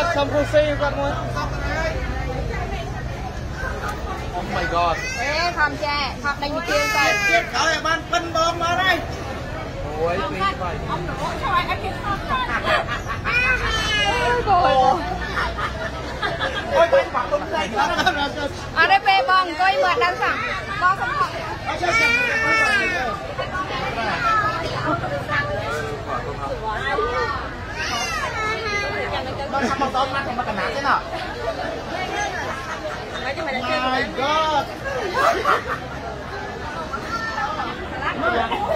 some pussy con muốn. Oh my god. Ê, thầm chè, thầm đây như kêu coi. Chết cởi ban phân bom vào đây. Ôi, phí vậy. Ông đổ cho anh kia không coi. Rồi. Ôi, bên mặt tụi này. Ở đây bê bong, coi mượt đang sẵn. Bong không còn. Con không tôm ăn thì mà cần nát thế nào? My God.